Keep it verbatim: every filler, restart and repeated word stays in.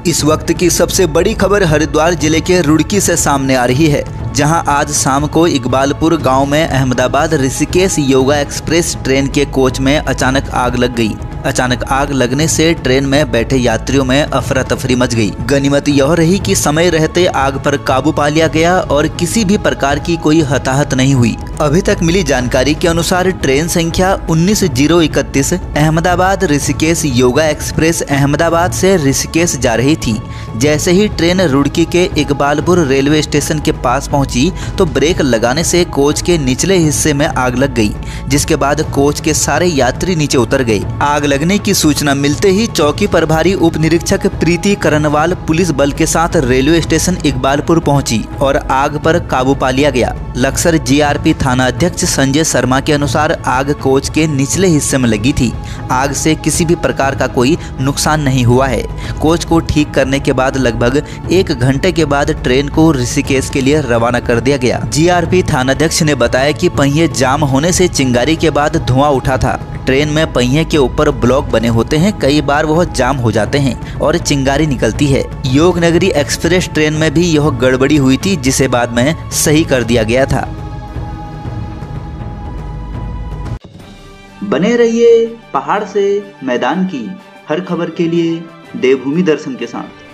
इस वक्त की सबसे बड़ी खबर हरिद्वार जिले के रुड़की से सामने आ रही है, जहां आज शाम को इकबालपुर गांव में Ahmedabad Rishikesh Yoga Express train के कोच में अचानक आग लग गई। अचानक आग लगने से ट्रेन में बैठे यात्रियों में अफरा तफरी मच गई। गनीमत यह रही कि समय रहते आग पर काबू पा लिया गया और किसी भी प्रकार की कोई हताहत नहीं हुई। अभी तक मिली जानकारी के अनुसार ट्रेन संख्या उन्नीस जीरो इकतीस अहमदाबाद ऋषिकेश योगा एक्सप्रेस अहमदाबाद से ऋषिकेश जा रही थी। जैसे ही ट्रेन रुड़की के इकबालपुर रेलवे स्टेशन के पास पहुंची तो ब्रेक लगाने से कोच के निचले हिस्से में आग लग गई, जिसके बाद कोच के सारे यात्री नीचे उतर गए। आग लगने की सूचना मिलते ही चौकी प्रभारी उप निरीक्षक प्रीति करनवाल पुलिस बल के साथ रेलवे स्टेशन इकबालपुर पहुंची और आग पर काबू पा लिया गया। लक्सर जीआरपी थाना अध्यक्ष संजय शर्मा के अनुसार आग कोच के निचले हिस्से में लगी थी। आग से किसी भी प्रकार का कोई नुकसान नहीं हुआ है। कोच को ठीक करने के बाद लगभग एक घंटे के बाद ट्रेन को ऋषिकेश के लिए रवाना कर दिया गया। जीआरपी थानाध्यक्ष ने बताया कि पहिए जाम होने से चिंगारी के बाद धुआं उठा था। ट्रेन में पहिए के ऊपर ब्लॉक बने होते हैं, कई बार वह जाम हो जाते हैं और चिंगारी निकलती है। योग नगरी एक्सप्रेस ट्रेन में भी यह गड़बड़ी हुई थी, जिसे बाद में सही कर दिया गया था। बने रहिए पहाड़ से मैदान की हर खबर के लिए देवभूमि दर्शन के साथ।